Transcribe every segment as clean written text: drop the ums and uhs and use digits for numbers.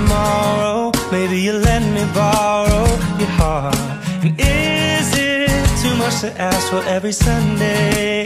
tomorrow, maybe you let me borrow your heart. And is it too much to ask for every Sunday?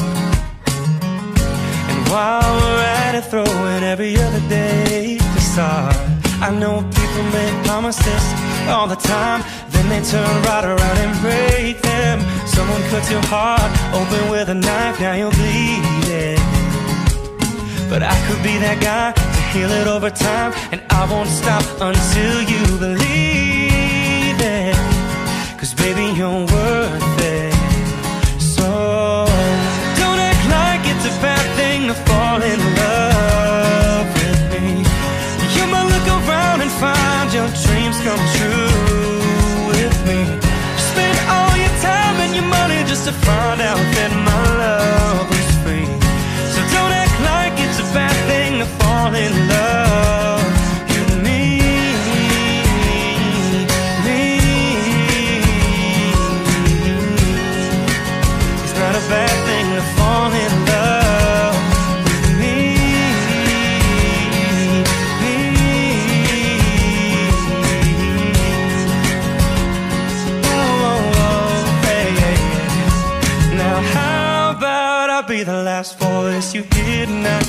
And while we're at it, throw in every other day to start. I know people make promises all the time, then they turn right around and break them. Someone cuts your heart open with a knife, now you're bleeding. But I could be that guy to heal it over time, and I won't stop until you believe it. 'Cause baby, you're worth it. So don't act like it's a bad thing to fall in love with me. You might look around and find your dreams come true with me. Spend all your time and your money just to find out that my love is free. So don't act like it's a bad thing to fall in love with me. It's not a bad thing to fall in love with me. Now how about I be the last voice you hear tonight,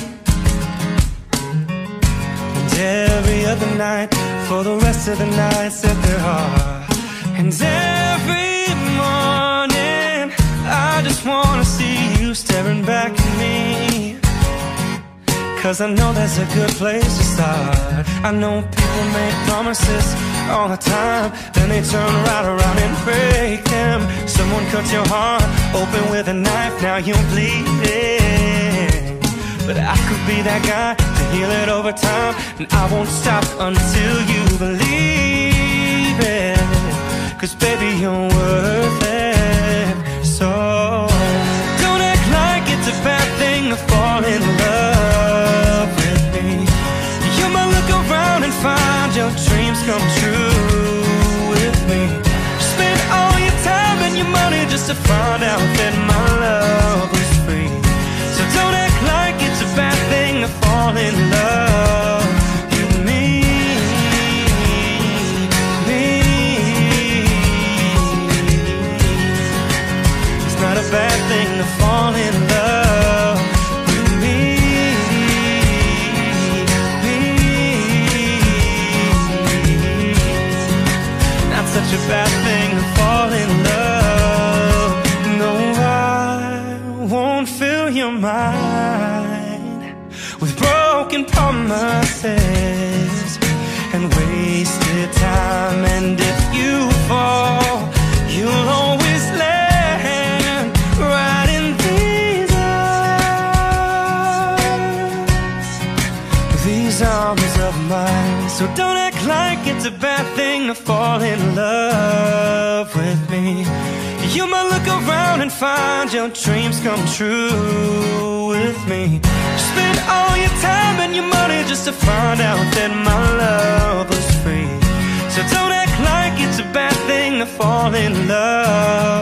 and every other night for the rest of the nights that there are. And every morning I just wanna see you staring back at me, 'cause I know that's a good place to start. I know people make promises all the time, then they turn right around and break them. Someone cuts your heart open with a knife, now you're bleeding. But I could be that guy to heal it over time, and I won't stop until you believe it. 'Cause baby, you're worth it. So don't act like it's a bad thing to fall in love with me. You might look around and find your dreams come true with me. Spend all your time and your money just to find out that my love is free. So don't act like it's a bad thing to fall in love with me. It's not a bad thing to fall in love with me. Not such a bad thing to fall in love. No, I won't fill your mind with broken promises and wasted time. And if you fall, you'll always land right in these arms of mine. So don't act like it's a bad thing to fall in love with me. You might look around and find your dreams come true with me. Spend all your time and your money just to find out that my love was free. So don't act like it's a bad thing to fall in love